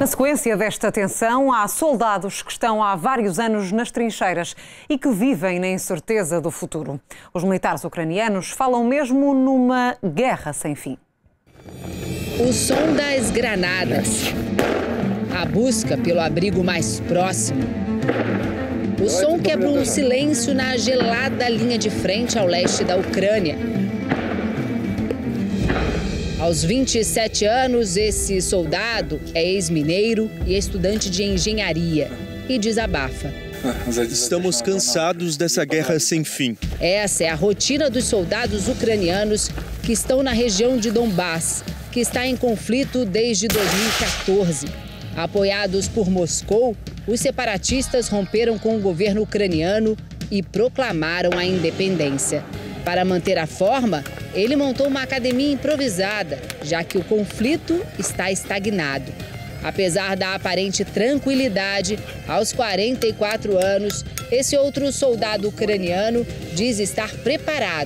Na sequência desta tensão, há soldados que estão há vários anos nas trincheiras e que vivem na incerteza do futuro. Os militares ucranianos falam mesmo numa guerra sem fim. O som das granadas, a busca pelo abrigo mais próximo. O som quebra um silêncio na gelada linha de frente ao leste da Ucrânia. Aos 27 anos, esse soldado é ex-mineiro e estudante de engenharia e desabafa. Estamos cansados dessa guerra sem fim. Essa é a rotina dos soldados ucranianos que estão na região de Donbass, que está em conflito desde 2014. Apoiados por Moscou, os separatistas romperam com o governo ucraniano e proclamaram a independência. Para manter a forma, ele montou uma academia improvisada, já que o conflito está estagnado. Apesar da aparente tranquilidade, aos 44 anos, esse outro soldado ucraniano diz estar preparado.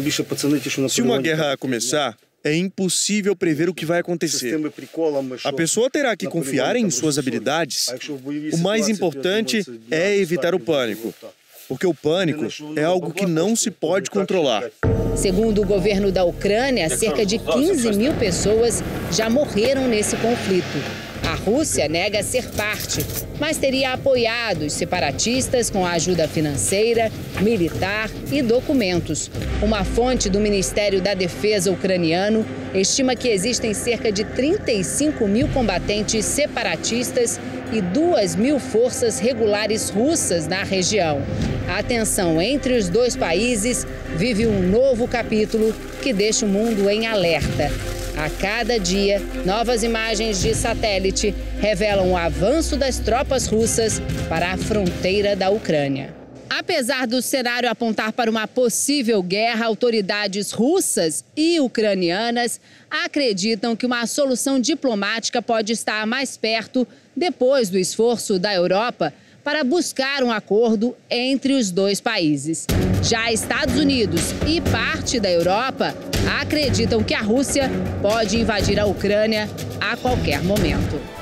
Se uma guerra começar, é impossível prever o que vai acontecer. A pessoa terá que confiar em suas habilidades. O mais importante é evitar o pânico, porque o pânico é algo que não se pode controlar. Segundo o governo da Ucrânia, cerca de 15 mil pessoas já morreram nesse conflito. A Rússia nega ser parte, mas teria apoiado os separatistas com a ajuda financeira, militar e documentos. Uma fonte do Ministério da Defesa ucraniano estima que existem cerca de 35 mil combatentes separatistas e 2.000 forças regulares russas na região. A tensão entre os dois países vive um novo capítulo que deixa o mundo em alerta. A cada dia, novas imagens de satélite revelam o avanço das tropas russas para a fronteira da Ucrânia. Apesar do cenário apontar para uma possível guerra, autoridades russas e ucranianas acreditam que uma solução diplomática pode estar mais perto depois do esforço da Europa para buscar um acordo entre os dois países. Já Estados Unidos e parte da Europa acreditam que a Rússia pode invadir a Ucrânia a qualquer momento.